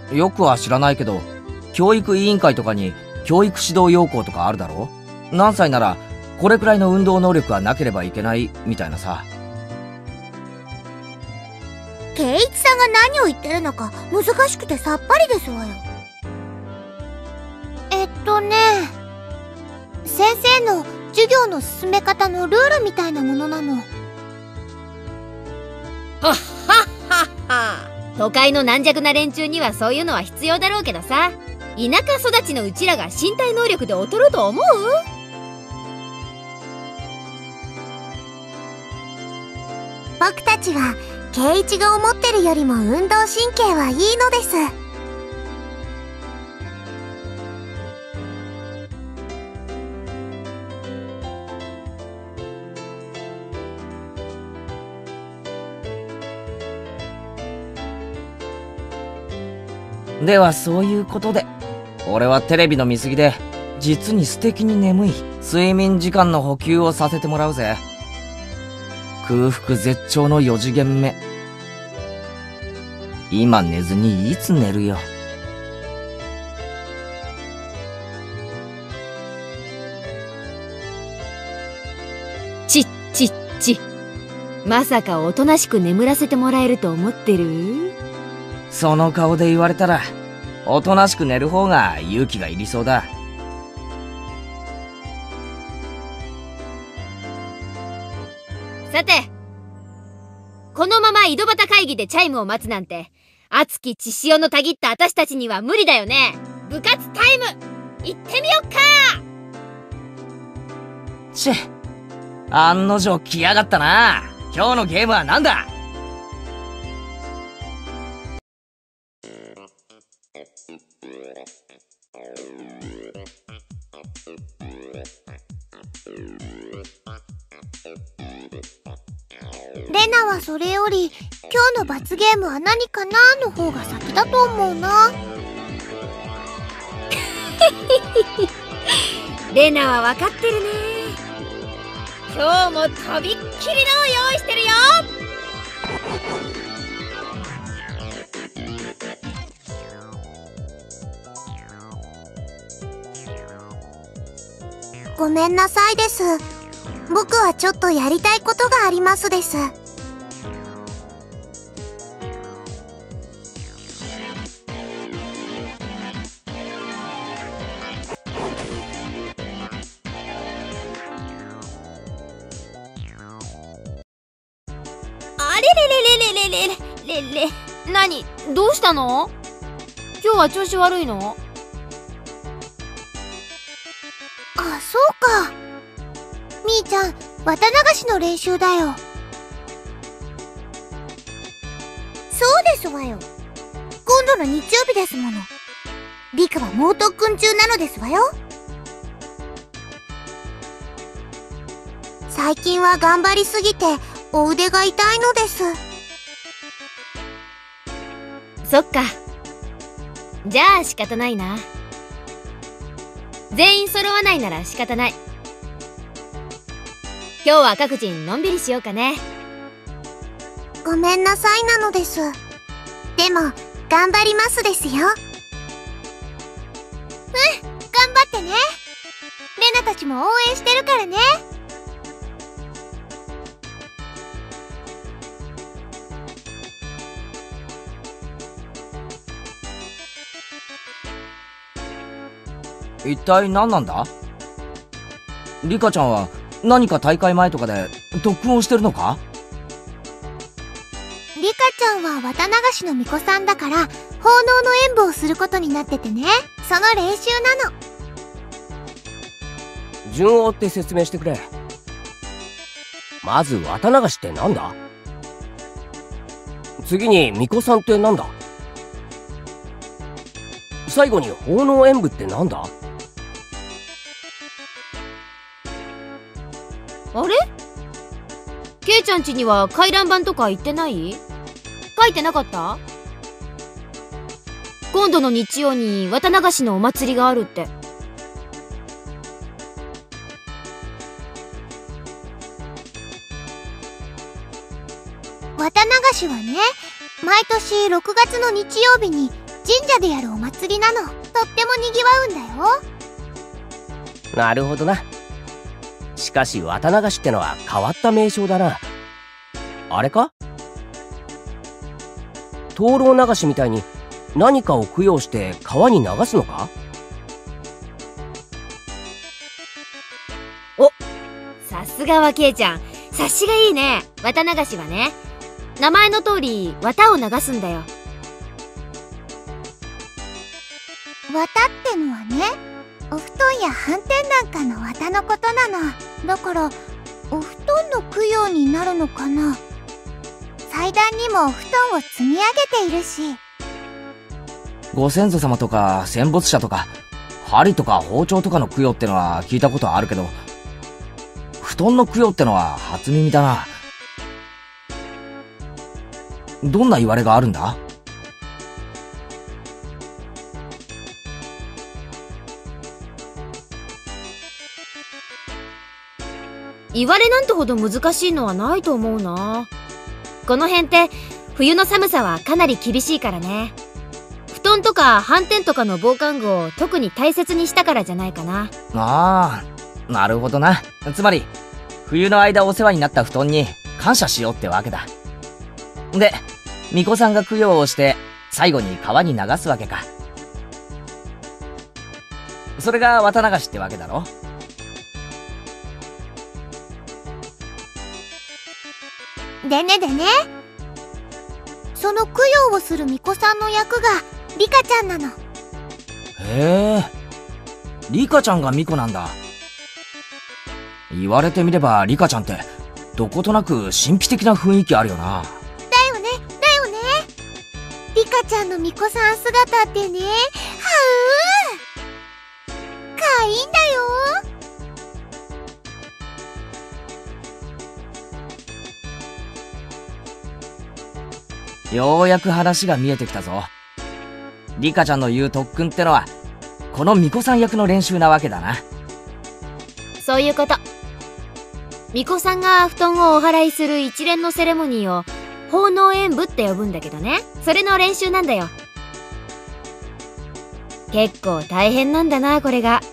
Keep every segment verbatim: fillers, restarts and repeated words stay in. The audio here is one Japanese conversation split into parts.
よくは知らないけど、教育委員会とかに教育指導要項とかあるだろ。何歳ならこれくらいの運動能力はなければいけないみたいなさ。 圭一さんが何を言ってるのか難しくてさっぱりですわよ。えっとね、先生の授業の進め方のルールみたいなものなの。はっはっはっは。都会の軟弱な連中にはそういうのは必要だろうけどさ、田舎育ちのうちらが身体能力で劣ると思う？ 僕たちは圭一が思ってるよりも運動神経はいいのです。 ではそういうことで、俺はテレビの見過ぎで実に素敵に眠い睡眠時間の補給をさせてもらうぜ。空腹絶頂のよじげんめ。今寝ずにいつ寝るよ。 ちっちっち。まさかおとなしく眠らせてもらえると思ってる？ その顔で言われたら、おとなしく寝る方が勇気がいりそうだ。 さて、このまま井戸端会議でチャイムを待つなんて、熱き血潮のたぎった私たちには無理だよね。部活タイム、行ってみよっか。 ちぇ、案の定来やがったな。今日のゲームは何だ？ レナはそれより今日の罰ゲームは何かなの方が先だと思うな。 レナは分かってるね。今日もとびっきりのを用意してるよ。 ごめんなさいです。僕はちょっとやりたいことがありますです。 あれれれれれれれれれ、何？どうしたの？今日は調子悪いの？ あ、そうか。みーちゃん、綿流しの練習だよ。そうですわよ。今度の日曜日ですもの。リカは猛特訓中なのですわよ。最近は頑張りすぎてお腕が痛いのです。 そっか。じゃあ仕方ないな。全員揃わないなら仕方ない。今日は各人のんびりしようかね。 ごめんなさいなのです。でも頑張りますですよ。うん、頑張ってね。レナたちも応援してるからね。 一体何なんだ？リカちゃんは何か大会前とかで特訓をしてるのか？ リカちゃんは綿流しの巫女さんだから、奉納の演舞をすることになっててね。その練習なの。 順を追って説明してくれ。まず綿流しってなんだ？次に巫女さんってなんだ？最後に奉納演舞ってなんだ？ あれ？ケイちゃん家には回覧板とか行ってない？書いてなかった？今度の日曜に綿流しのお祭りがあるって。 綿流しはね、毎年ろくがつの日曜日に神社でやるお祭りなの。とっても賑わうんだよ。 なるほどな。しかし綿流しってのは変わった名称だな。あれか？灯籠流しみたいに何かを供養して川に流すのか？ お、さすがはケイちゃん。察しがいいね。綿流しはね、名前の通り綿を流すんだよ。 綿ってのはね、お布団や斑点なんかの綿のことなの。だからお布団の供養になるのかな。祭壇にもお布団を積み上げているし。 ご先祖様とか戦没者とか針とか包丁とかの供養ってのは聞いたことあるけど、布団の供養ってのは初耳だな。どんな言われがあるんだ？ 言われなんてほど難しいのはないと思うな。この辺って冬の寒さはかなり厳しいからね。布団とか斑点とかの防寒具を特に大切にしたからじゃないかな。 ああ、なるほどな。つまり冬の間お世話になった布団に感謝しようってわけだ。で、巫女さんが供養をして最後に川に流すわけか。それが綿流しってわけだろ。 でねでね、その供養をする巫女さんの役がリカちゃんなの。 へえ、リカちゃんが巫女なんだ。言われてみればリカちゃんってどことなく神秘的な雰囲気あるよな。 だよねだよね。リカちゃんの巫女さん姿ってね、はうーかわいいんだよ。 ようやく話が見えてきたぞ。リカちゃんの言う特訓ってのはこの巫女さん役の練習なわけだな。 そういうこと。巫女さんが布団をお祓いする一連のセレモニーを奉納演舞って呼ぶんだけどね、それの練習なんだよ。結構大変なんだな、これが。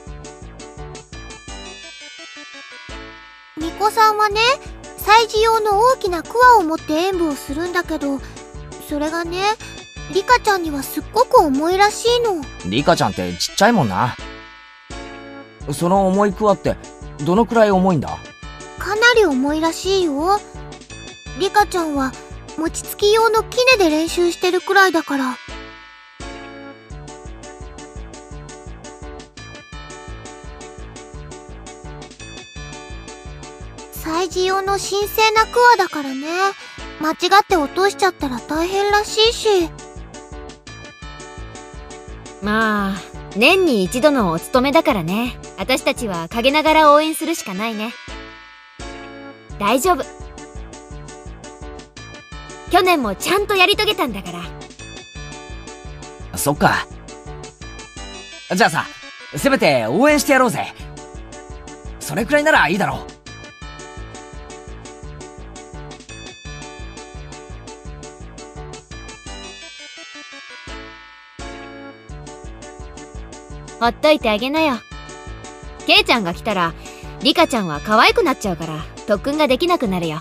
巫女さんはね、祭事用の大きな桑を持って演舞をするんだけど、それがね、リカちゃんにはすっごく重いらしいの。 リカちゃんってちっちゃいもんな。その重い桑ってどのくらい重いんだ？ かなり重いらしいよ。リカちゃんは餅つき用の杵で練習してるくらいだから。祭事用の神聖な桑だからね、間違って落としちゃったら大変らしいし。 まあ年に一度のお勤めだからね、私たちは陰ながら応援するしかないね。大丈夫。去年もちゃんとやり遂げたんだから。 そっか。じゃあさ、せめて応援してやろうぜ。それくらいならいいだろう。 ほっといてあげなよ。ケイちゃんが来たらリカちゃんは可愛くなっちゃうから特訓ができなくなるよ。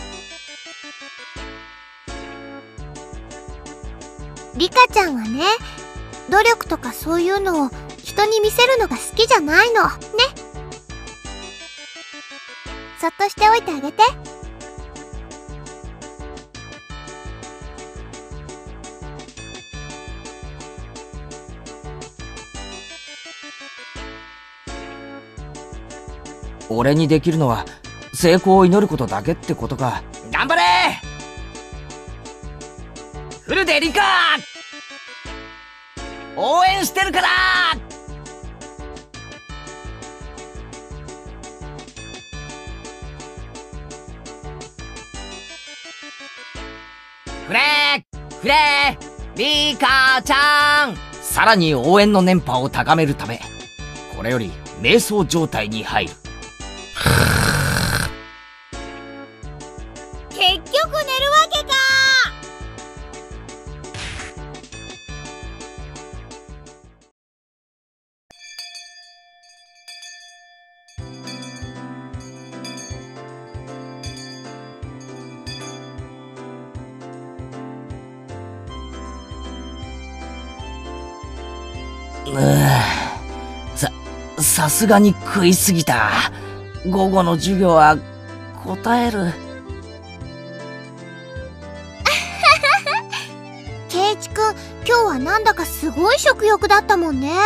リカちゃんはね、努力とかそういうのを人に見せるのが好きじゃないのね。そっとしておいてあげて。 俺にできるのは成功を祈ることだけってことか。頑張れフルでリカ応援してるから。フレーフレーリカちゃん、さらに応援の電波を高めるためこれより瞑想状態に入る。 結局寝るわけか。 うさ、さすがに食いすぎた。午後の授業は答える。 ケイチくん、今日はなんだかすごい食欲だったもんね。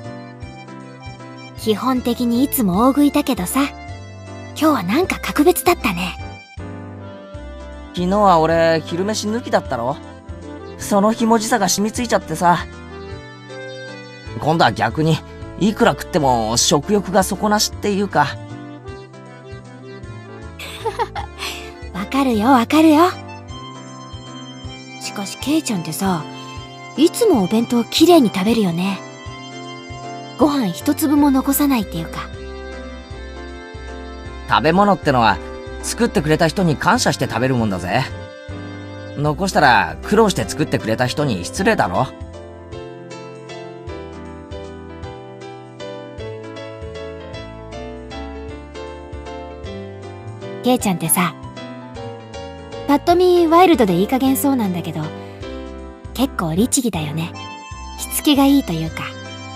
基本的にいつも大食いだけどさ、今日はなんか格別だったね。 昨日は俺昼飯抜きだったろ。そのひもじさが染みついちゃってさ。今度は逆にいくら食っても食欲が底なしっていうか。 わかるよわかるよ。しかしケイちゃんってさ、いつもお弁当きれいに食べるよね。ご飯一粒も残さないっていうか。 食べ物ってのは作ってくれた人に感謝して食べるもんだぜ。残したら苦労して作ってくれた人に失礼だろ。 ケイちゃんってさ、ぱっと見ワイルドでいい加減そうなんだけど、結構律儀だよね。しつけがいいというか。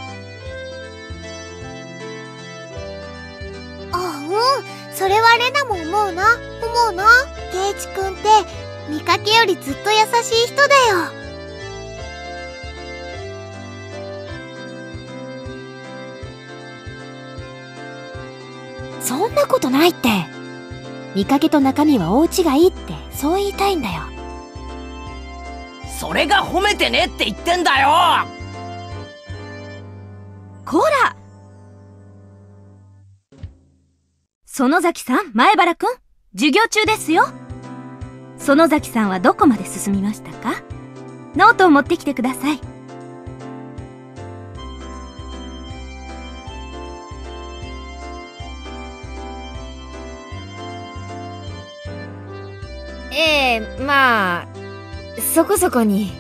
あ、うん、それはレナも思うな、思うな。ケイチくんって見かけよりずっと優しい人だよ。 そんなことないって。見かけと中身は大違いって、そう言いたいんだよ。 それが褒めてねって言ってんだよ。 こら！園崎さん、前原くん、授業中ですよ。園崎さんはどこまで進みましたか？ノートを持ってきてください。 ええ、まあ、そこそこに。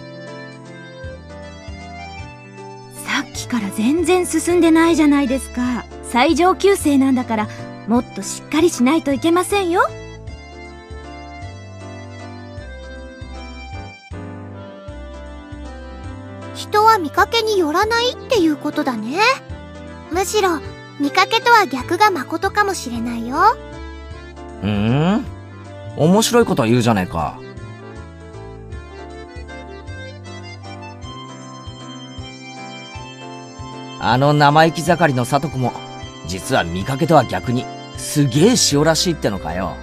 さっきから全然進んでないじゃないですか。最上級生なんだから、もっとしっかりしないといけませんよ。 人は見かけによらないっていうことだね。むしろ見かけとは逆がまことかもしれないよ。 うーん、面白いこと言うじゃねえか。あの生意気盛りの聡子も実は見かけとは逆にすげえ塩らしいってのかよ。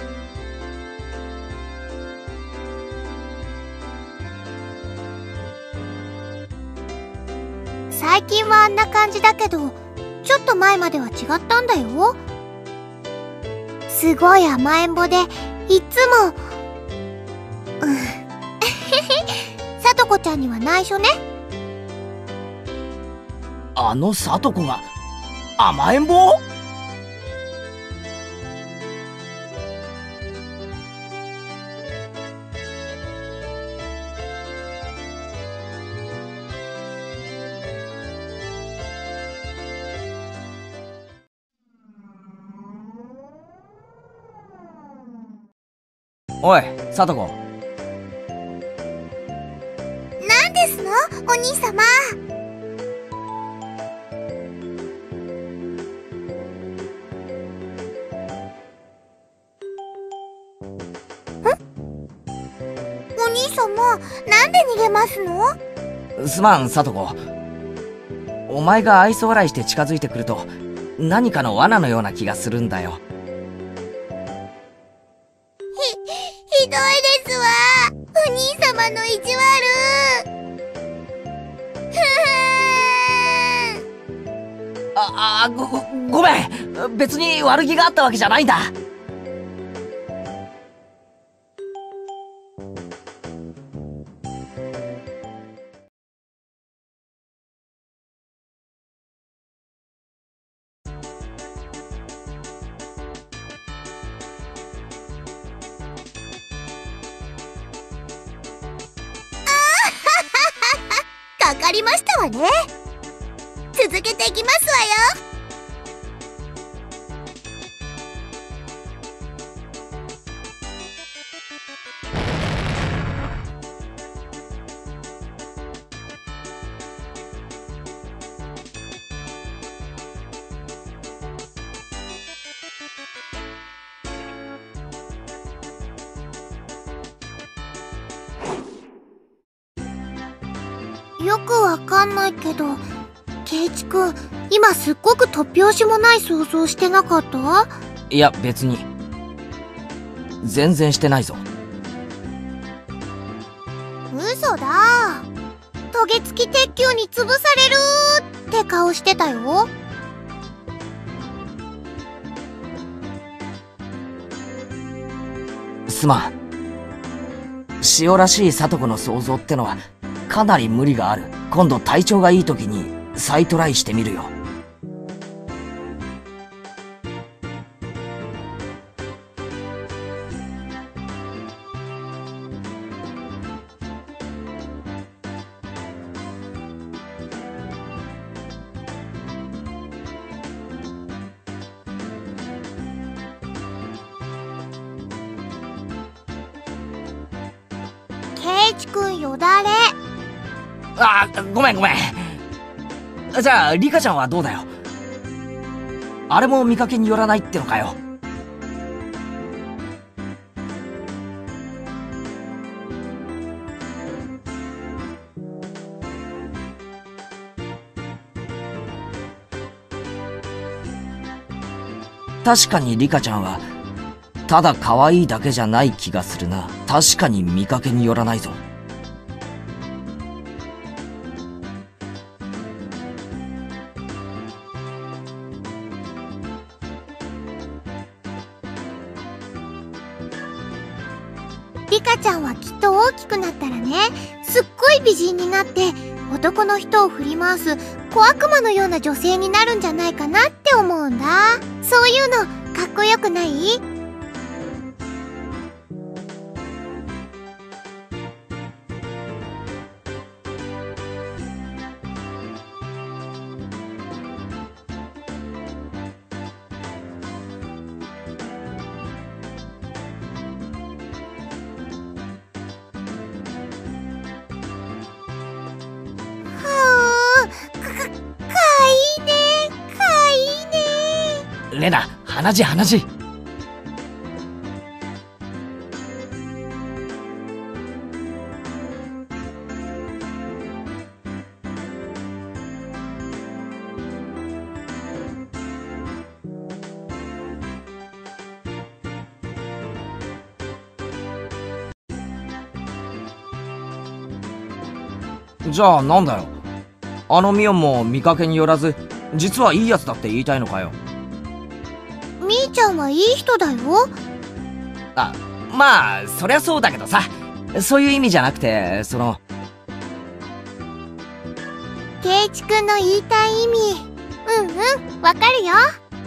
最近はあんな感じだけど、ちょっと前までは違ったんだよ。すごい甘えん坊で、いっつも、うん。さとこちゃんには内緒ね。 あの聡子が甘えん坊？おい、聡子。 なんですの、お兄様。お兄様、なんで逃げますの？ すまん、聡子。お前が愛想笑いして近づいてくると何かの罠のような気がするんだよ。 ひどいですわ。お兄様の意地悪。 あ、あ、ご、ごめん。別に悪気があったわけじゃないんだ。 かかりましたわね。続けていきますわよ。 よくわかんないけど、ケイチくん、今すっごく突拍子もない想像してなかった？ いや、別に。全然してないぞ。 嘘だ。トゲ付き鉄球に潰されるって顔してたよ。 すまん。塩らしい聡子の想像ってのはかなり無理がある。今度体調がいい時に再トライしてみるよ。 ケイチくんよだれ。 あー、ごめんごめん。じゃあリカちゃんはどうだよ。あれも見かけによらないってのかよ。確かにリカちゃんはただ可愛いだけじゃない気がするな。確かに見かけによらないぞ。 リカちゃんはきっと大きくなったらね、すっごい美人になって男の人を振り回す小悪魔のような女性になるんじゃないかなって思うんだ。そういうのかっこよくない？ レナ、鼻血鼻血。じゃあなんだよ。あのミオンも見かけによらず実はいいやつだって言いたいのかよ。 みーちゃんはいい人だよ。 あ、まあそりゃそうだけどさ、そういう意味じゃなくて、そのケイチくんの言いたい意味、うんうんわかるよ。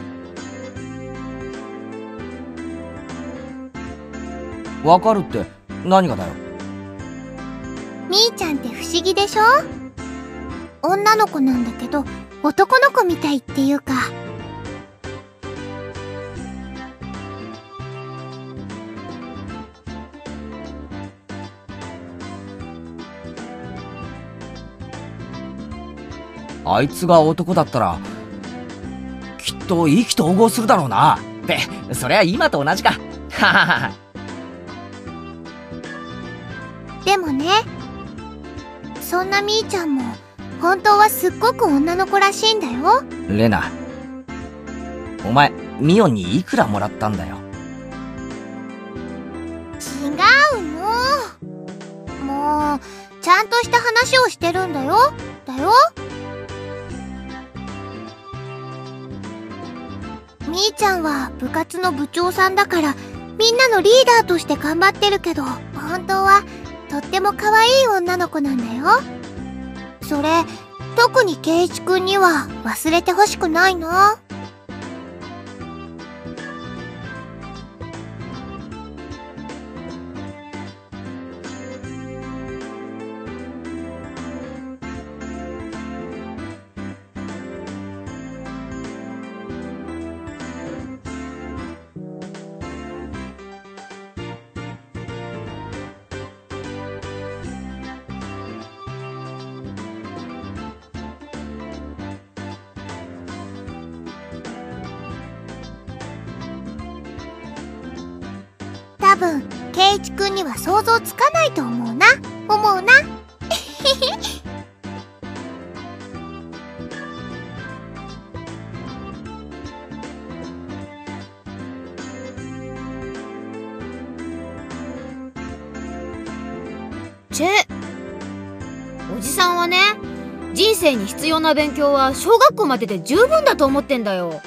わかるって何がだよ。 みーちゃんって不思議でしょ。女の子なんだけど男の子みたいっていうか。 あいつが男だったらきっと意気投合するだろうな。ってそりゃ今と同じか。ははは。 でもね、そんなみーちゃんも本当はすっごく女の子らしいんだよ。 レナ、お前ミオンにいくらもらったんだよ。 違うの。もうちゃんとした話をしてるんだよ。だよ。みーちゃんは部活の部長さんだからみんなのリーダーとして頑張ってるけど、本当はとっても可愛い女の子なんだよ。それ特にケイチくんには忘れてほしくないな。多分ケイチくんには想像つかないと思うな。思うな。 チェ。おじさんはね、人生に必要な勉強は小学校までで十分だと思ってんだよ。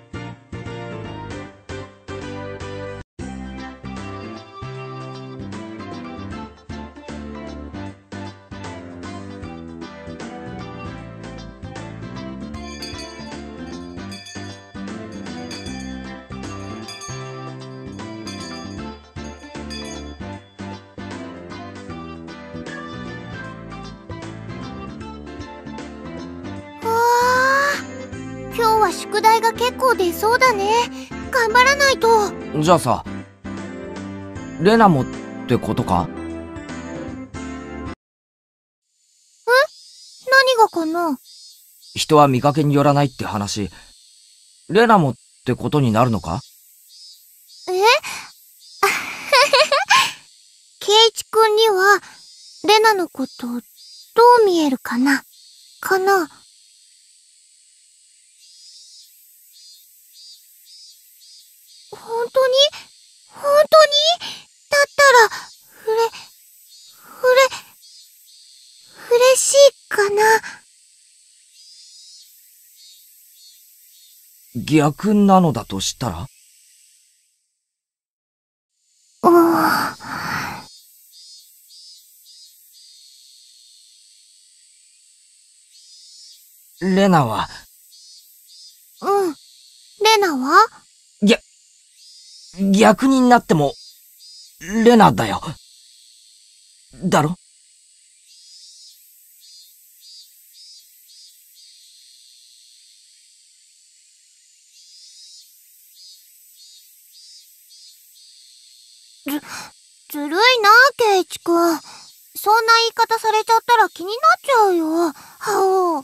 今日は宿題が結構出そうだね。頑張らないと。 じゃあさ、レナもってことか？ え？何がかな？ 人は見かけによらないって話、レナもってことになるのか？ え？ケイチくんには、レナのこと、どう見えるかな？かな？本当に？本当に？だったら、ふれ、ふれ、嬉しいかな？ 逆なのだとしたら？ うーレナは、 うん。レナは？ 逆になっても、レナだよ。だろ？ ず、ずるいな、ケイチくん。そんな言い方されちゃったら気になっちゃうよ。はお。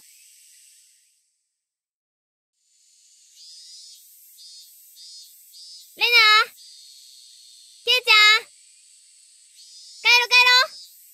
レナ、ケイちゃん、帰ろ帰ろ。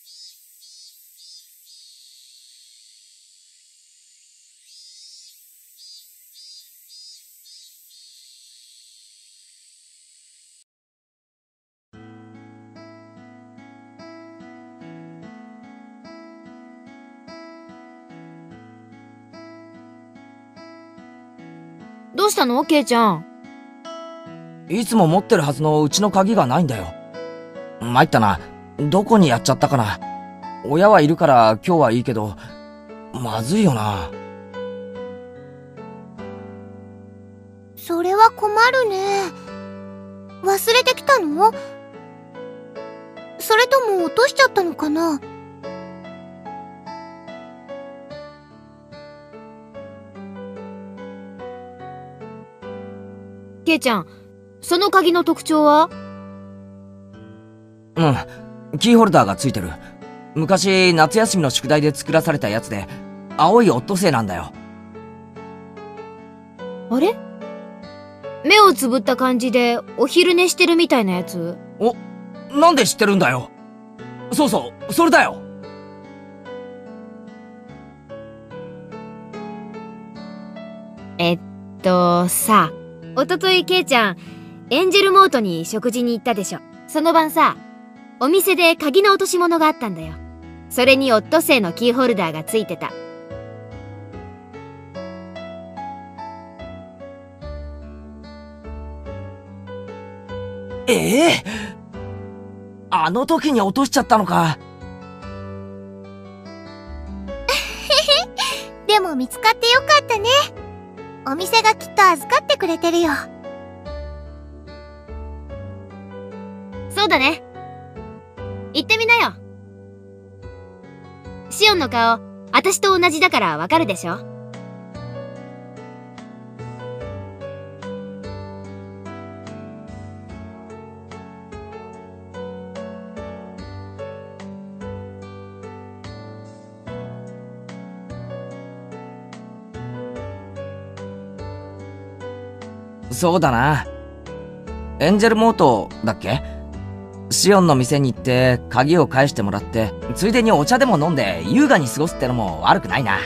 どうしたの、ケイちゃん。 いつも持ってるはずのうちの鍵がないんだよ。参ったな。どこにやっちゃったかな。親はいるから今日はいいけど、まずいよな。 それは困るね。忘れてきたの？それとも落としちゃったのかな？ ケイちゃん、その鍵の特徴は？ うん。キーホルダーがついてる。昔、夏休みの宿題で作らされたやつで、青いオットセイなんだよ。 あれ？目をつぶった感じでお昼寝してるみたいなやつ？ お、なんで知ってるんだよ。そうそう、それだよ。 えっと、さ、おとといケイちゃん、エンジェルモートに食事に行ったでしょ。その晩さ、お店で鍵の落とし物があったんだよ。それにオットセイのキーホルダーがついてた。 ええ、あの時に落としちゃったのか。 でも見つかってよかったね。お店がきっと預かってくれてるよ。 そうだね。行ってみなよ。シオンの顔、私と同じだからわかるでしょ？ そうだな。エンジェルモートだっけ？シオンの店に行って鍵を返してもらって、ついでにお茶でも飲んで優雅に過ごすってのも悪くないな。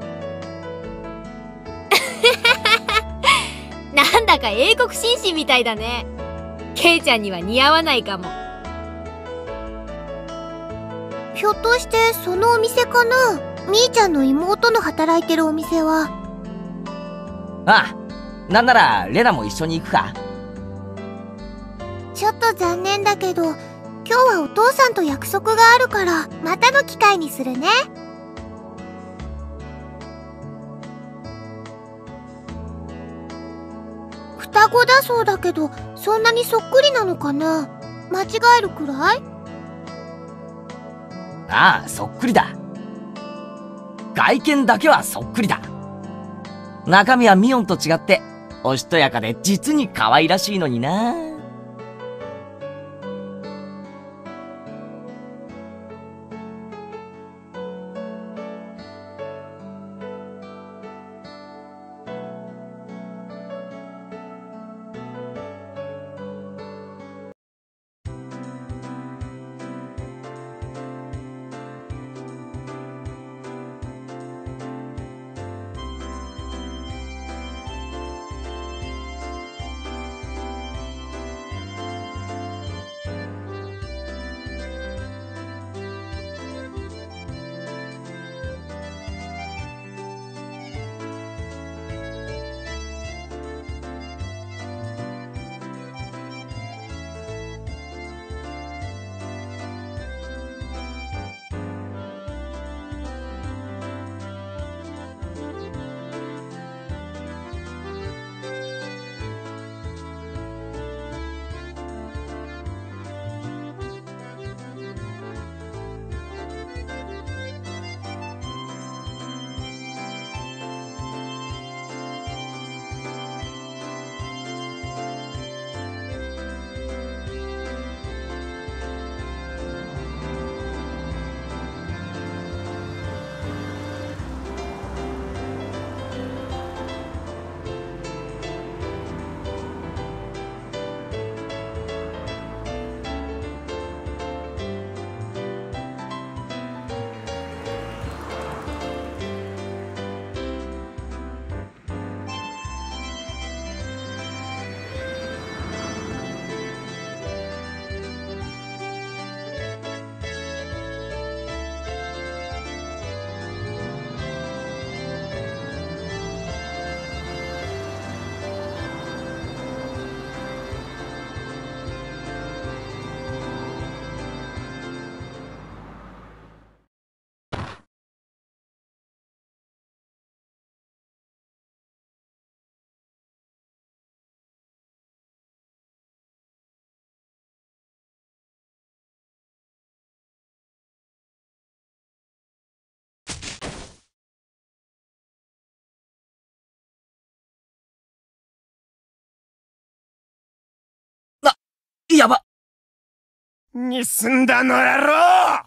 なんだか英国紳士みたいだね。ケイちゃんには似合わないかも。 ひょっとしてそのお店かな？みーちゃんの妹の働いてるお店は。 ああ、なんならレナも一緒に行くか。 ちょっと残念だけど、今日はお父さんと約束があるから、またの機会にするね。双子だそうだけど、そんなにそっくりなのかな？間違えるくらい？ ああ、そっくりだ。外見だけはそっくりだ。中身はミオンと違って、おしとやかで実に可愛らしいのにな。やば。 盗んだの野郎！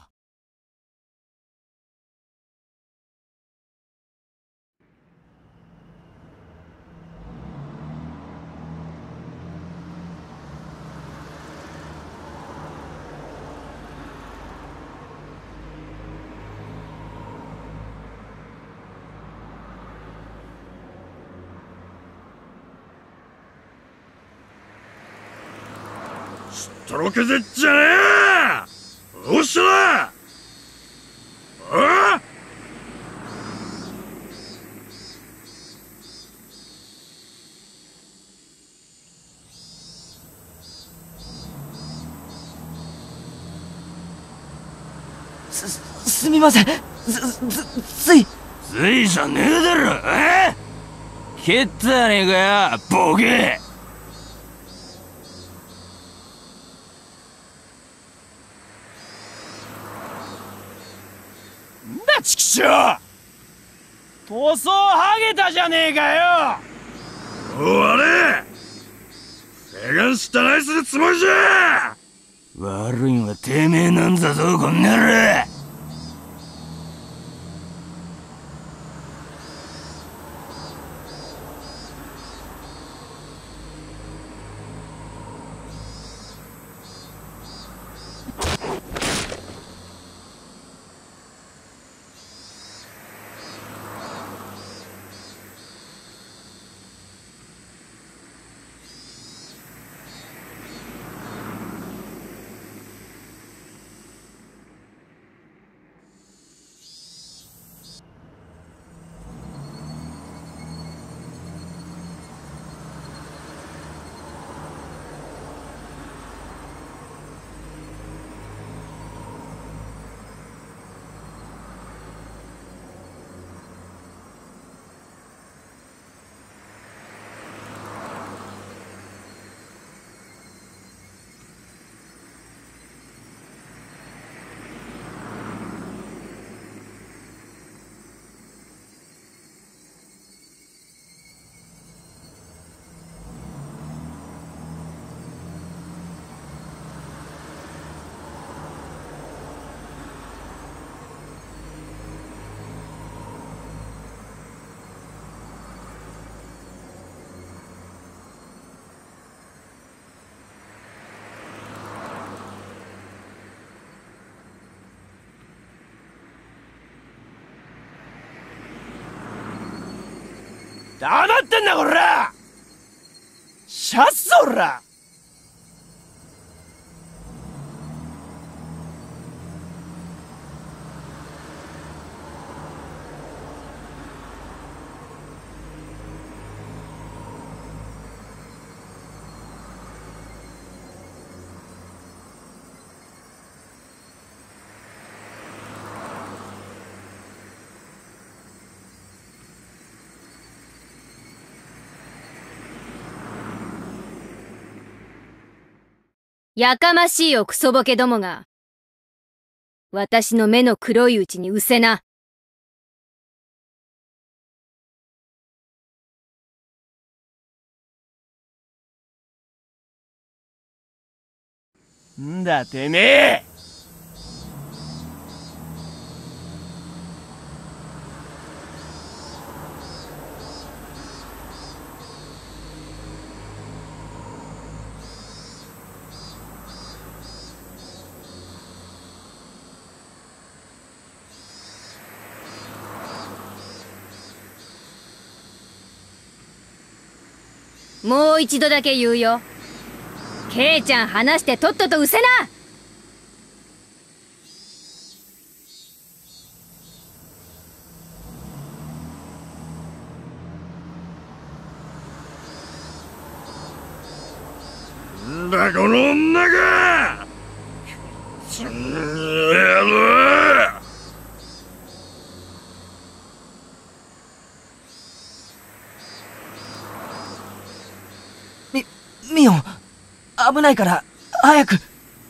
とろけてっじゃねえ！どうしただ！ああ！ す、すみません。す、す、つい。 ついじゃねえだろ、え？蹴ったやねえかよ、ボケ！チキショウ！塗装剥げたじゃねえかよ！おわれ！世間したないするつもりじゃ！悪いんはてめえなんだぞ、こんな野郎！ 黙ってんなこら。シャッソら。 やかましいよクソボケどもが。私の目の黒いうちにうせな。 んだてめえ。 もう一度だけ言うよ。ケイちゃん話してとっととうせな。 んだこの女が。つんやろ。 み、ミオン、危ないから、早く。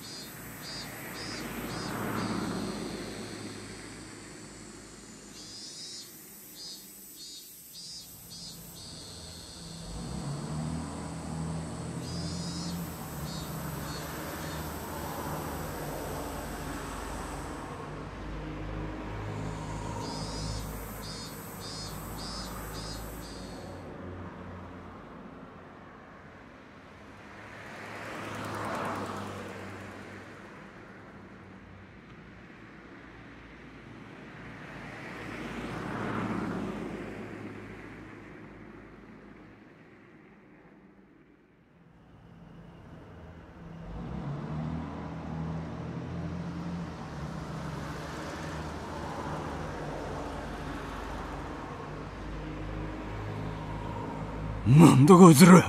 なんだこいつら。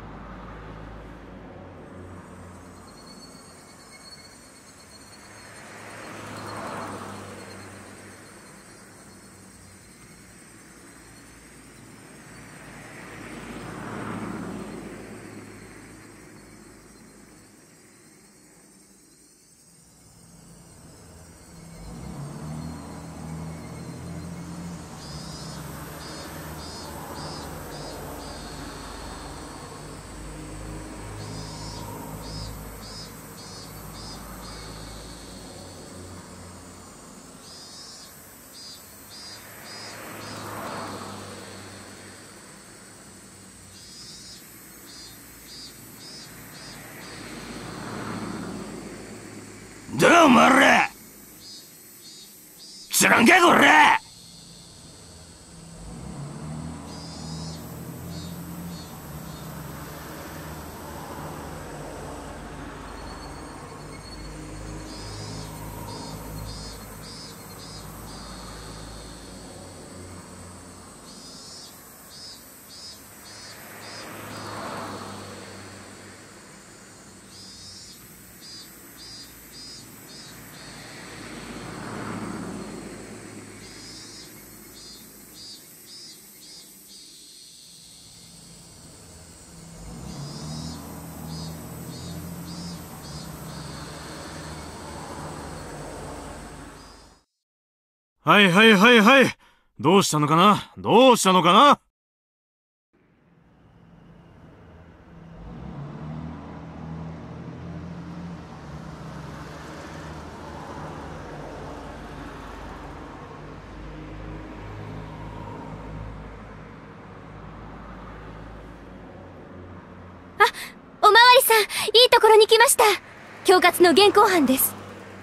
どうお前ら。知らんかこら。はいはいはいはい。どうしたのかなどうしたのかな。 おまわりさん、いいところに来ました。恐喝の現行犯です。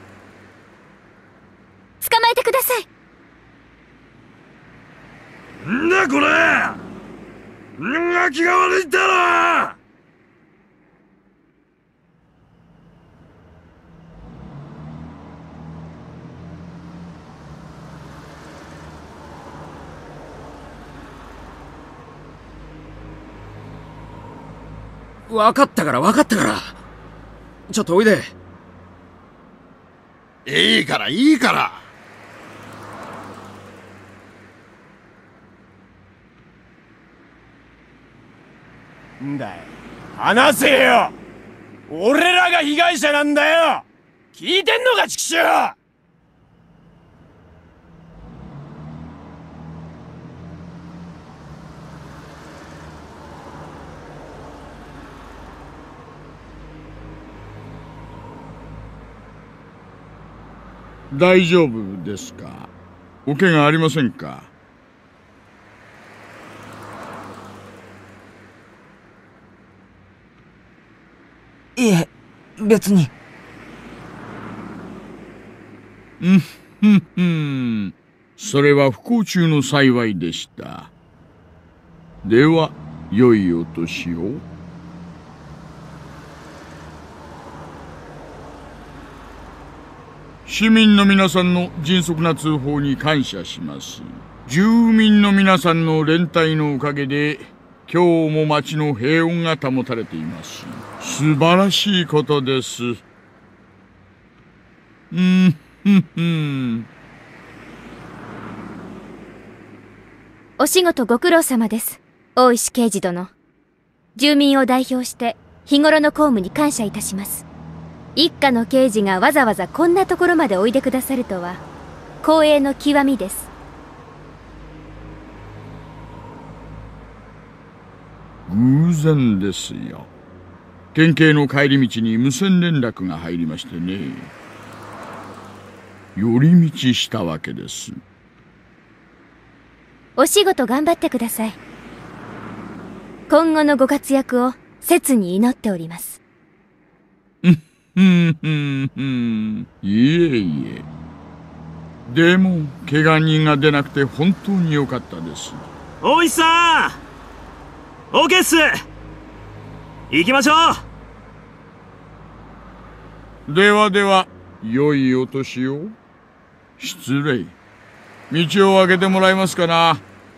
捕まえてください。 んだこれ。 気が悪いだろ。 分かったから分かったから。ちょっとおいで。 いいからいいから。 んだよ、話せよ。俺らが被害者なんだよ。聞いてんのか、畜生。 大丈夫ですか？お怪我ありませんか？ いえ、別に。 うんふんふん。それは不幸中の幸いでした。では、良いお年を。市民の皆さんの迅速な通報に感謝します。住民の皆さんの連帯のおかげで、今日も町の平穏が保たれています。素晴らしいことです。うんふんふん。 お仕事ご苦労様です、大石刑事殿。住民を代表して日頃の公務に感謝いたします。一課の刑事がわざわざこんなところまでおいでくださるとは光栄の極みです。 偶然ですよ。県警の帰り道に無線連絡が入りましてね。寄り道したわけです。 お仕事頑張ってください。今後のご活躍を切に祈っております。 ふんふんふん。いえいえ。でも怪我人が出なくて本当に良かったです。 おいさん、オーケーっす。行きましょう。ではでは、良いお年を。失礼。道を開けてもらえますかな。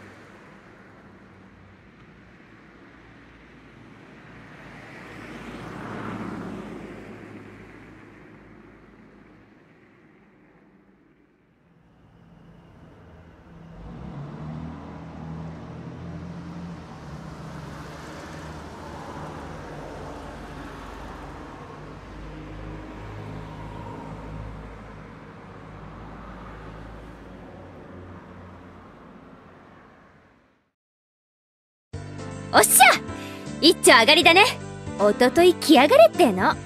おっしゃ、一丁上がりだね。おととい来やがれっての。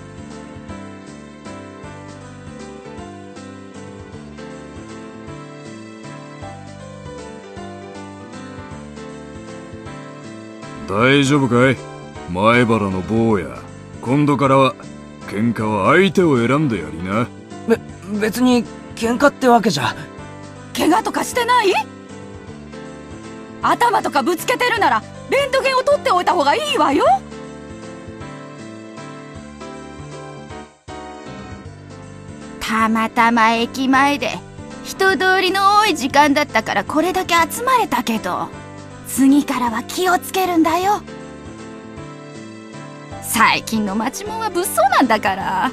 大丈夫かい、前原の坊や。今度からは喧嘩は相手を選んでやりな。 べ、別に喧嘩ってわけじゃ。 怪我とかしてない？頭とかぶつけてるならレントゲンを取っておいた方がいいわよ。たまたま駅前で人通りの多い時間だったからこれだけ集まれたけど、次からは気をつけるんだよ。最近の町もんは物騒なんだから。は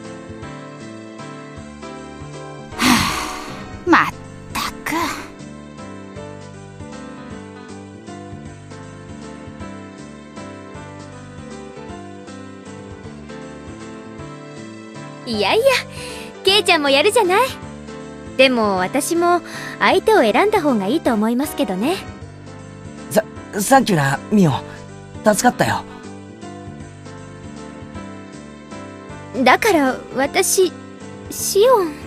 あ、まったく。 いやいや、ケイちゃんもやるじゃない。でも私も相手を選んだ方がいいと思いますけどね。 さ、サンキューな、ミオ。助かったよ。 だから私、シオン。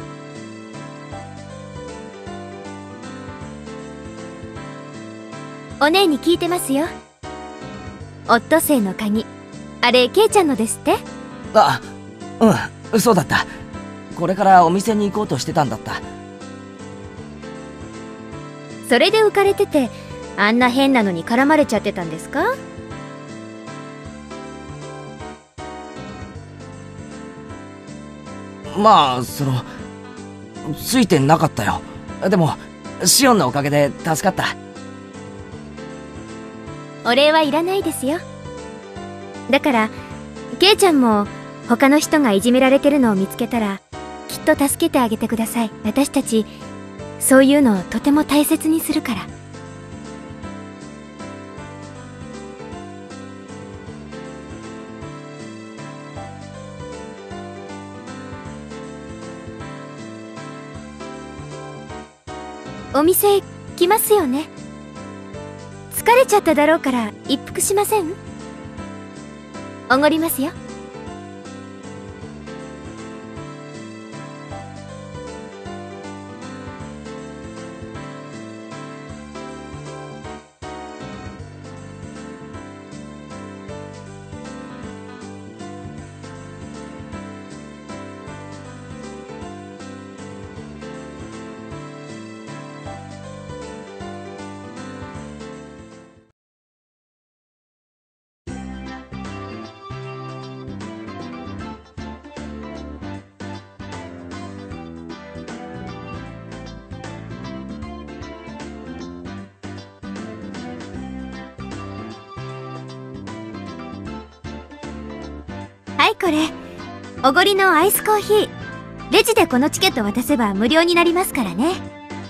お姉に聞いてますよ。オットセイの鍵、あれケイちゃんのですって？ あ、うん、そうだった。これからお店に行こうとしてたんだった。 それで浮かれてて、 あんな変なのに絡まれちゃってたんですか？ まあ、その、ついてなかったよ。でも、シオンのおかげで助かった。 お礼はいらないですよ。だから、ケイちゃんも他の人がいじめられてるのを見つけたら、きっと助けてあげてください。私たち、そういうのをとても大切にするから。お店来ますよね。疲れちゃっただろうから一服しません？おごりますよ。はい、これおごりのアイスコーヒー。レジでこのチケット渡せば無料になりますからね。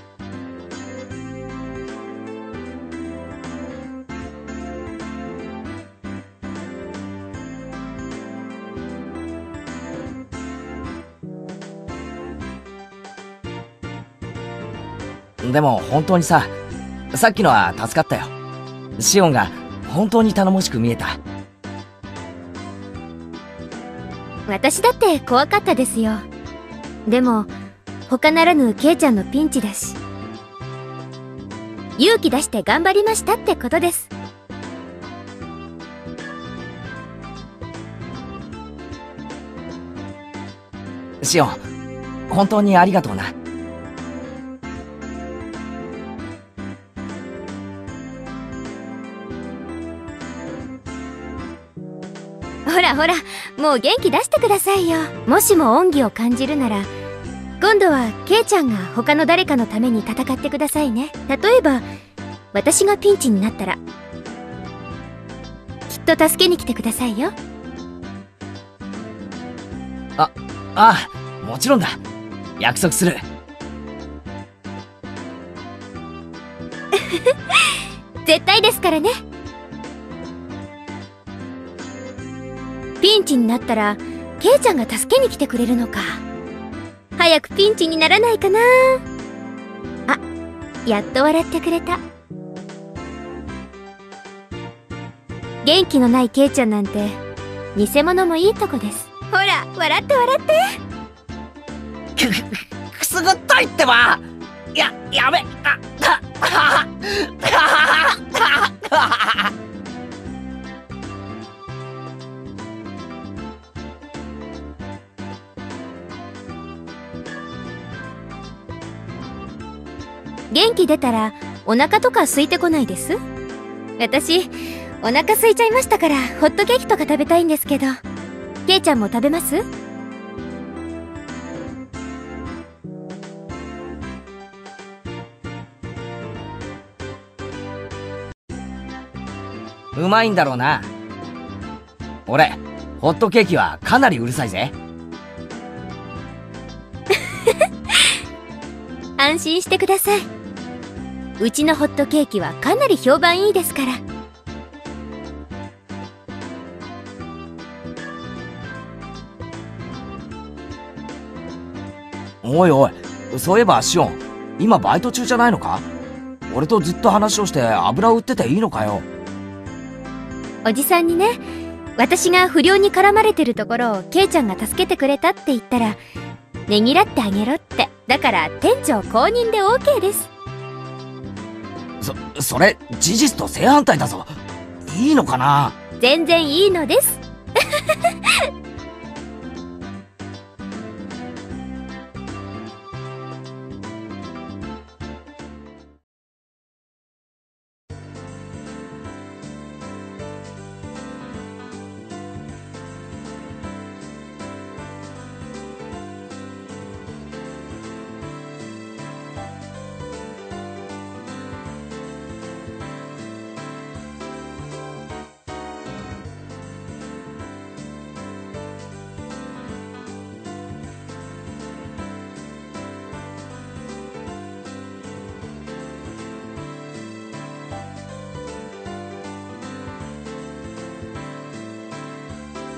でも本当にさ、さっきのは助かったよ。シオンが本当に頼もしく見えた。 私だって怖かったですよ。でも他ならぬケイちゃんのピンチだし、勇気出して頑張りましたってことです。 シオン、本当にありがとうな。 ほらほら、もう元気出してくださいよ。もしも恩義を感じるなら、今度はケイちゃんが他の誰かのために戦ってくださいね。例えば私がピンチになったら、きっと助けに来てくださいよ。 あ、ああ、もちろんだ。約束する。 絶対ですからね。ピンチになったらケイちゃんが助けに来てくれるのか。早くピンチにならないかな。あ、やっと笑ってくれた。元気のないケイちゃんなんて偽物もいいとこです。ほら笑って笑って。 く、くすぐったいってば。や、やめ。あ、あ、あ、あ、 元気出たらお腹とか空いてこないです？私お腹空いちゃいましたからホットケーキとか食べたいんですけど、ケイちゃんも食べます？ うまいんだろうな。俺ホットケーキはかなりうるさいぜ。 安心してください。うちのホットケーキはかなり評判いいですから。 おいおい、そういえばシオン、今バイト中じゃないのか？俺とずっと話をして油を売ってていいのかよ。 おじさんにね、私が不良に絡まれてるところをケイちゃんが助けてくれたって言ったら、ねぎらってあげろって。だから店長公認で オーケー です。 そ、それ事実と正反対だぞ。いいのかな？ 全然いいのです。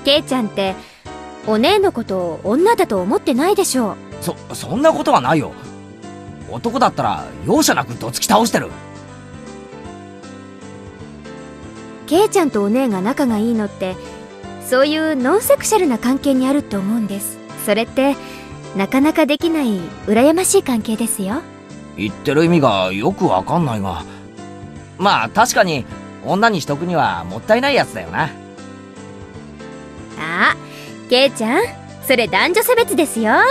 ケイちゃんってお姉のことを女だと思ってないでしょう。 そそんなことはないよ。男だったら容赦なくどつき倒してる。 ケイちゃんとお姉が仲がいいのってそういうノンセクシャルな関係にあるって思うんです。それってなかなかできない羨ましい関係ですよ。 言ってる意味がよくわかんないが、まあ確かに女にしとくにはもったいないやつだよな。 あ、ケイちゃん、それ男女差別ですよ。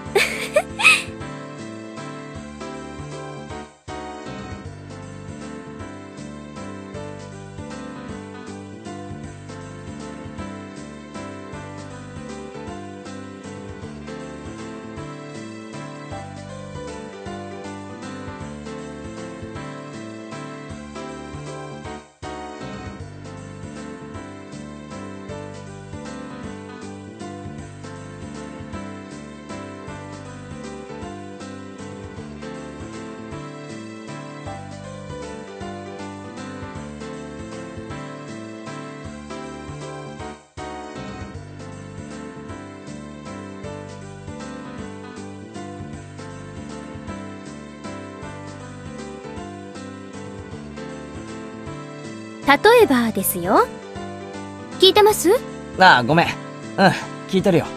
例えばですよ。聞いてます？ ああ、ごめん。うん、聞いてるよ。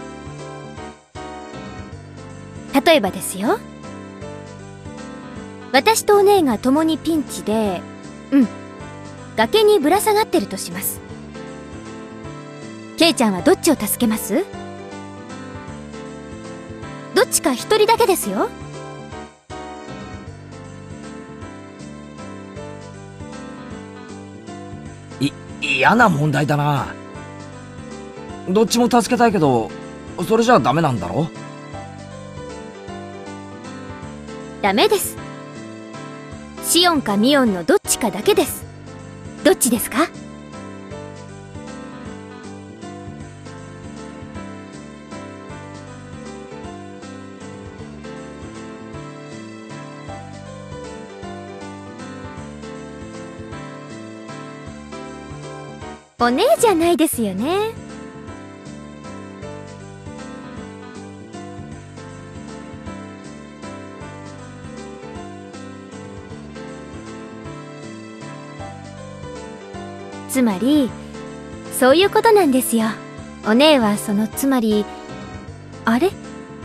例えばですよ。私とお姉が共にピンチで、うん、崖にぶら下がってるとします。ケイちゃんはどっちを助けます？どっちか一人だけですよ。 嫌な問題だな。どっちも助けたいけど、それじゃダメなんだろ？ ダメです。シオンかミオンのどっちかだけです。どっちですか？お姉じゃないですよね。つまりそういうことなんですよ。お姉はそのつまりあれ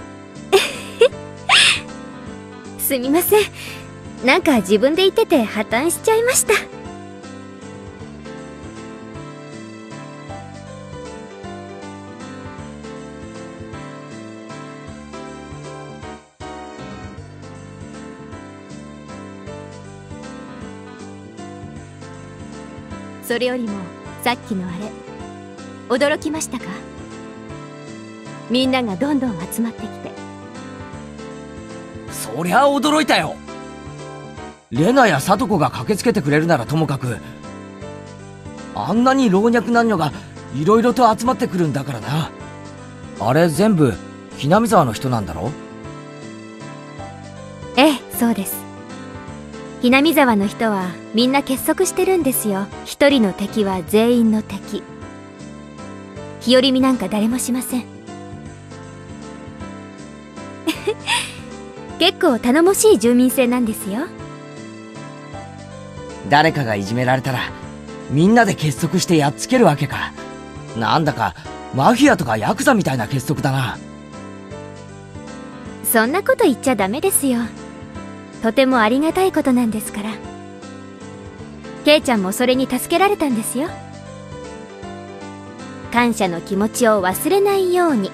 すみません、なんか自分で言ってて破綻しちゃいました。それよりもさっきのあれ驚きましたか？みんながどんどん集まってきて。 そりゃ驚いたよ。レナやサトコが駆けつけてくれるならともかく、あんなに老若男女がいろいろと集まってくるんだからな。あれ全部ひなみ沢の人なんだろ？ ええ、そうです。ひなみ沢の人はみんな結束してるんですよ。一人の敵は全員の敵。日和見なんか誰もしません。結構頼もしい住民性なんですよ。 誰かがいじめられたらみんなで結束してやっつけるわけか。なんだかマフィアとかヤクザみたいな結束だな。 そんなこと言っちゃダメですよ。とてもありがたいことなんですから。ケイちゃんもそれに助けられたんですよ。感謝の気持ちを忘れないように。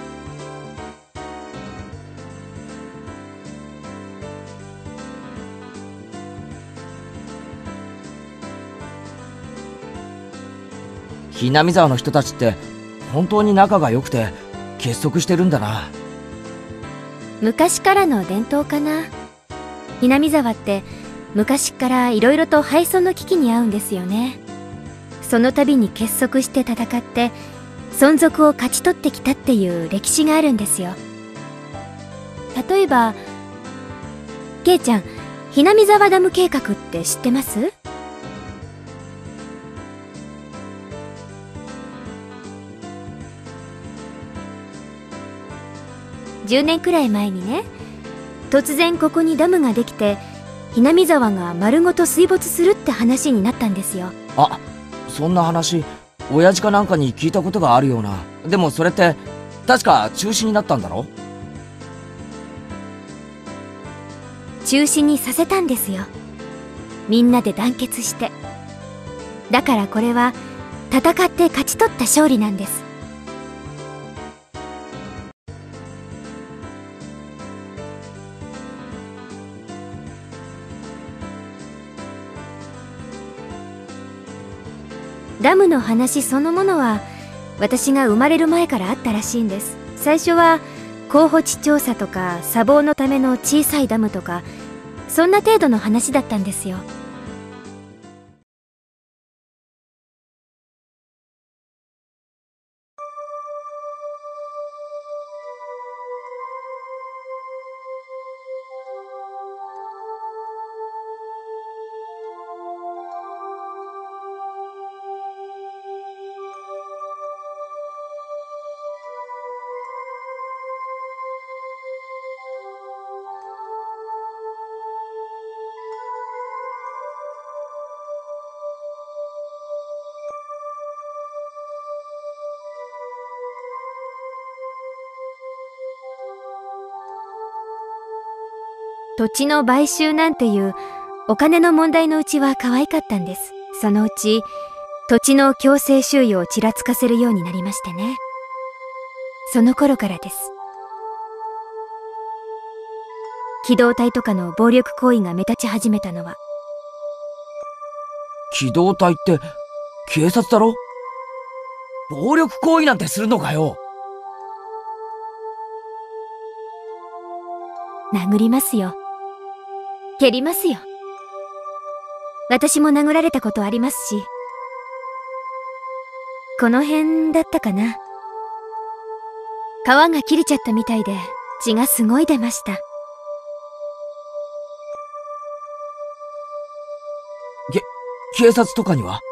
ひなみ沢の人たちって本当に仲が良くて結束してるんだな。 昔からの伝統かな。ひなみ沢って昔からいろいろと廃村の危機に遭うんですよね。その度に結束して戦って存続を勝ち取ってきたっていう歴史があるんですよ。例えばケイちゃん、ひなみ沢ダム計画って知ってます？ じゅうねんくらい前にね、突然ここにダムができてひなみ沢が丸ごと水没するって話になったんですよ。 あ、そんな話親父かなんかに聞いたことがあるような。でもそれって確か中止になったんだろ？ 中止にさせたんですよ、みんなで団結して。だからこれは戦って勝ち取った勝利なんです。ダムの話そのものは私が生まれる前からあったらしいんです。最初は候補地調査とか砂防のための小さいダムとか、そんな程度の話だったんですよ。土地の買収なんていうお金の問題のうちは可愛かったんです。そのうち土地の強制収用をちらつかせるようになりましてね。その頃からです。機動隊とかの暴力行為が目立ち始めたのは。 機動隊って警察だろ？暴力行為なんてするのかよ。 殴りますよ。蹴りますよ。私も殴られたことありますし。この辺だったかな。皮が切れちゃったみたいで血がすごい出ました。 け、警察とかには？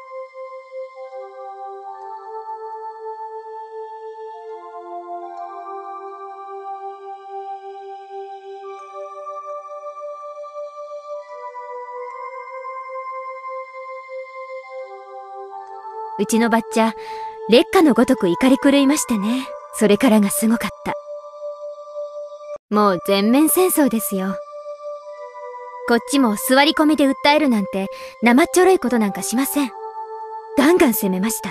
うちのばっちゃ烈火のごとく怒り狂いましてね。それからがすごかった。もう全面戦争ですよ。こっちも座り込みで訴えるなんて生っちょろいことなんかしません。ガンガン攻めました。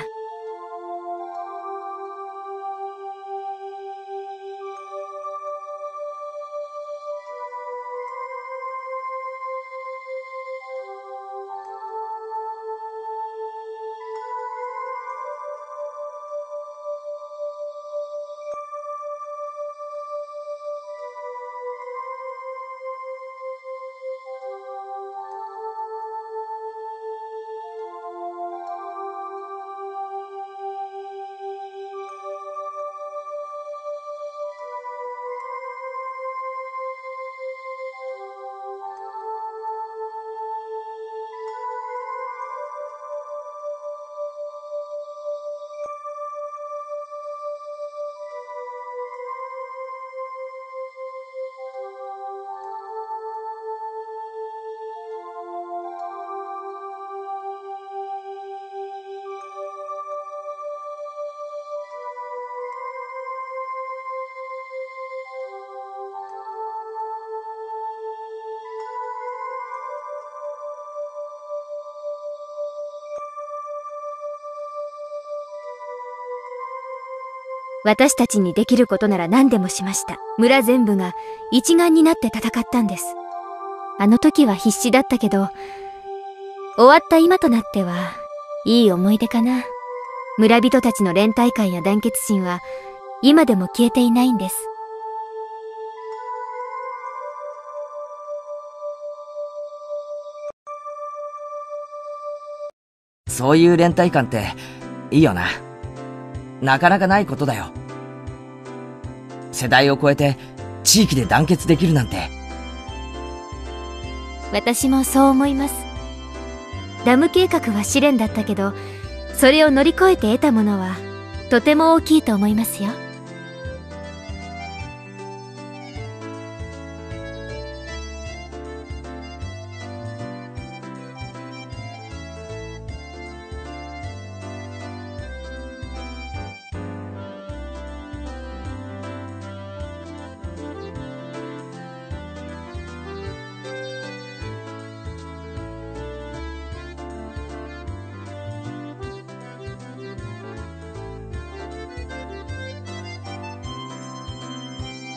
私たちにできることなら何でもしました。村全部が一丸になって戦ったんです。あの時は必死だったけど、終わった今となってはいい思い出かな。村人たちの連帯感や団結心は今でも消えていないんです。 そういう連帯感っていいよな。なかなかないことだよ。世代を超えて地域で団結できるなんて。 私もそう思います。ダム計画は試練だったけど、それを乗り越えて得たものはとても大きいと思いますよ。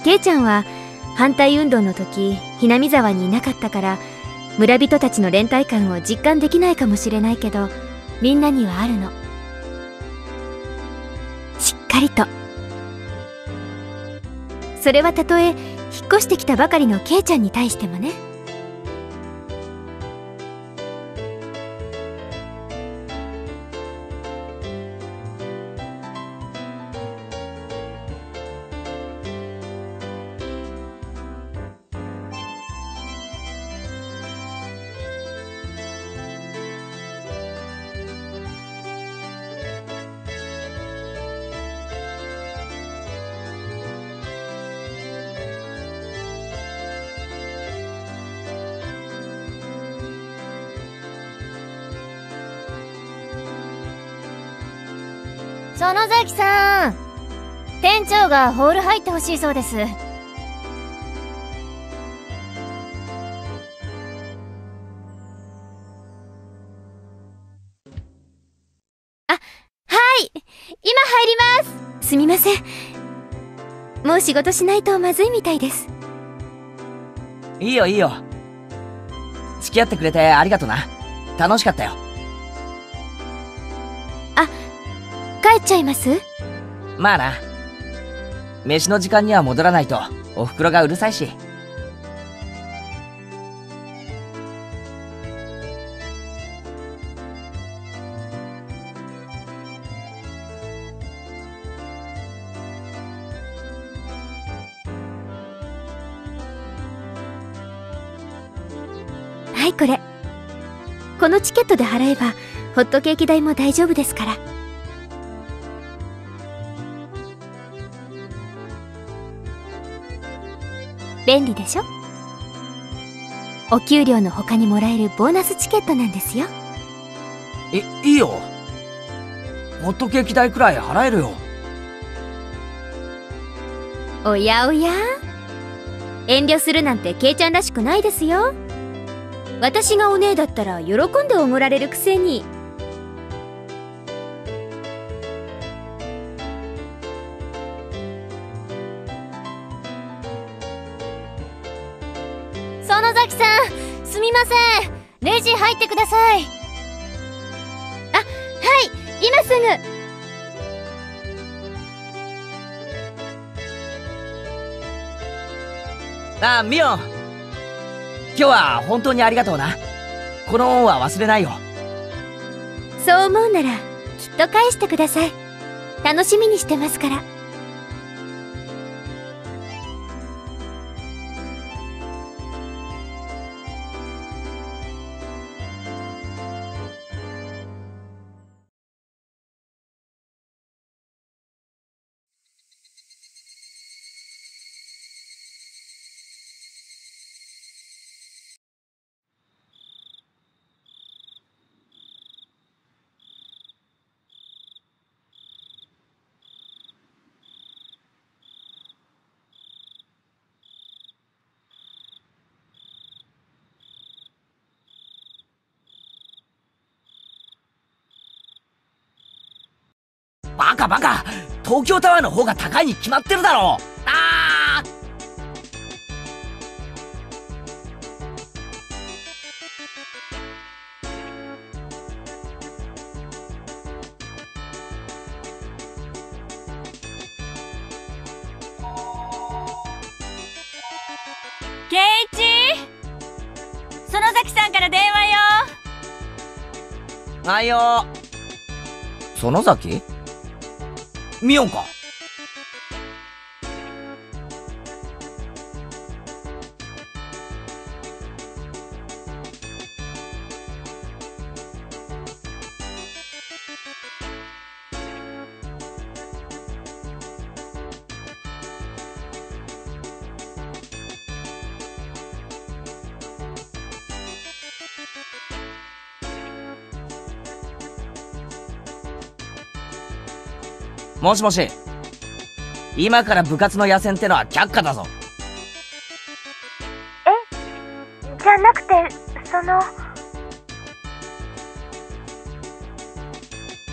ケイちゃんは反対運動の時ひなみ沢にいなかったから村人たちの連帯感を実感できないかもしれないけど、みんなにはあるの。しっかりと。それはたとえ引っ越してきたばかりのケイちゃんに対してもね。 園崎さん、店長がホール入ってほしいそうです。 あ、はい、今入ります。すみません、もう仕事しないとまずいみたいです。 いいよいいよ。付き合ってくれてありがとな。楽しかったよ。 帰っちゃいます？ まあな。飯の時間には戻らないとおふくろがうるさいし。 はい、これ。このチケットで払えばホットケーキ代も大丈夫ですから。便利でしょ？お給料の他にもらえるボーナスチケットなんですよ。 い、いいよ。ホットケーキ代くらい払えるよ。 おやおや、遠慮するなんてケイちゃんらしくないですよ。私がお姉だったら喜んでおごられるくせに。 園崎さん、すみません。レジ入ってください。 あ、はい、今すぐ。あ、ミオン。今日は本当にありがとうな。この恩は忘れないよ。 そう思うならきっと返してください。楽しみにしてますから。 バカバカ、東京タワーの方が高いに決まってるだろ。あーケイチ、園崎さんから電話よ。 はいよ。園崎？ミオンか？もしもし。今から部活の野戦ってのは却下だぞ。 え？じゃなくて、その…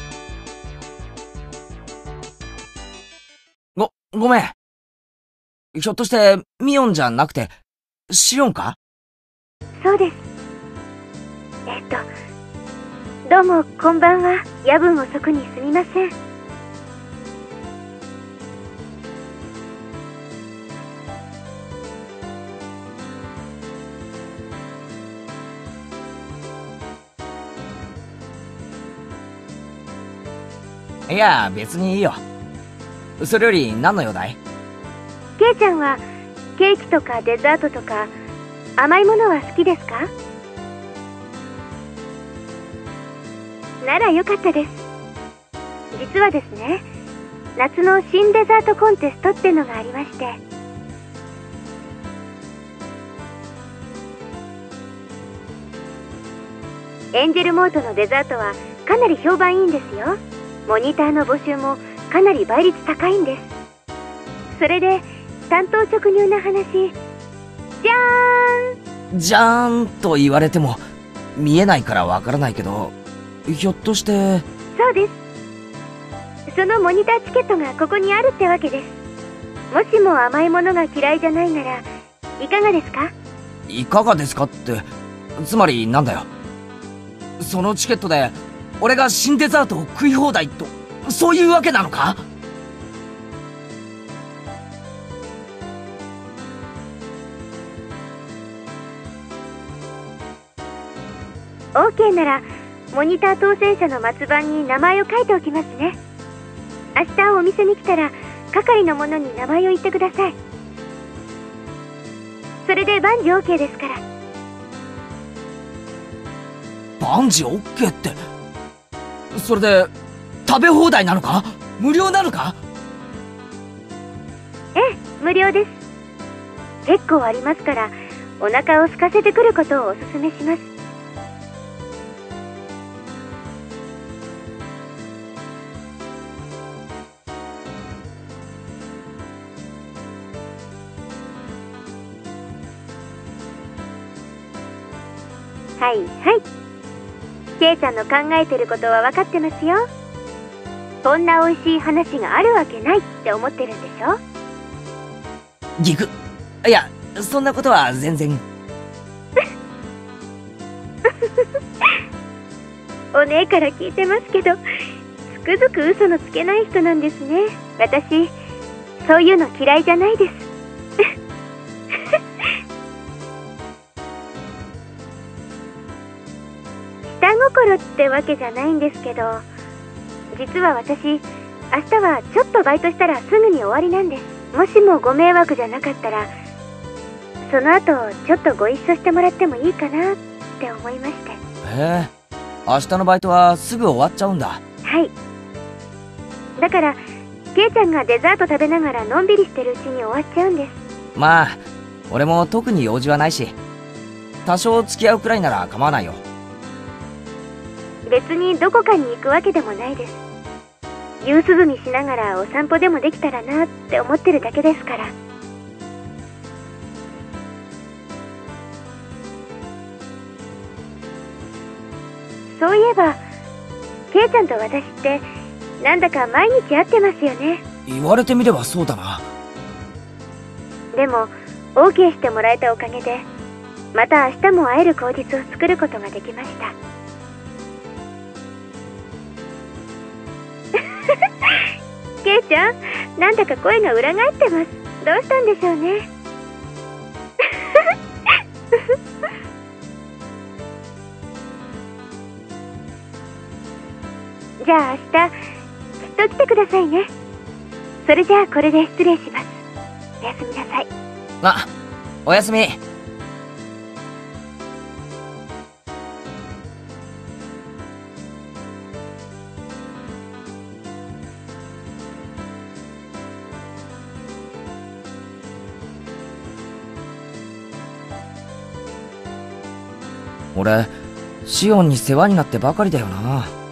ご、ごめん。 ひょっとしてミオンじゃなくてシオンか？ そうです。えっとどうもこんばんは。夜分遅くにすみません。 いや別にいいよ。それより何の用だい？ ケイちゃんはケーキとかデザートとか甘いものは好きですか？ならよかったです。実はですね、夏の新デザートコンテストってのがありまして、エンジェルモートのデザートはかなり評判いいんですよ。モニターの募集もかなり倍率高いんです。それで単刀直入な話、じゃーんじゃーんと言われても見えないからわからないけど、ひょっとして。 そうです。そのモニターチケットがここにあるってわけです。もしも甘いものが嫌いじゃないならいかがですか？ いかがですかってつまりなんだよ。そのチケットで俺が新デザートを食い放題と、そういうわけなのか？ オーケーならモニター当選者の末番に名前を書いておきますね。明日お店に来たら係の者に名前を言ってください。それで万事 オーケー ですから。 万事 オーケー って、それで食べ放題なのか？無料なのか？ ええ、無料です。結構ありますからお腹を空かせてくることをおすすめします。はいはい。ケイちゃんの考えてることは分かってますよ。そんな美味しい話があるわけないって思ってるんでしょ？ ギク。いや、そんなことは全然。 お姉から聞いてますけど、つくづく嘘のつけない人なんですね。私、そういうの嫌いじゃないです。下心ってわけじゃないんですけど、実は私、明日はちょっとバイトしたらすぐに終わりなんです。もしもご迷惑じゃなかったら、その後ちょっとご一緒してもらってもいいかなって思いまして。 へえ、明日のバイトはすぐ終わっちゃうんだ。 はい。だから、ケイちゃんがデザート食べながらのんびりしてるうちに終わっちゃうんです。 まあ、俺も特に用事はないし、多少付き合うくらいなら構わないよ。 別にどこかに行くわけでもないです。夕涼みしながらお散歩でもできたらなって思ってるだけですから。そういえば、ケイちゃんと私ってなんだか毎日会ってますよね。 言われてみればそうだな。 でも オーケー してもらえたおかげで、また明日も会える口実を作ることができました。ケイちゃん、なんだか声が裏返ってます。どうしたんでしょうね。じゃあ明日きっと来てくださいね。それじゃあこれで失礼します。おやすみなさい。 あ、おやすみ。俺、シオンに世話になってばかりだよな。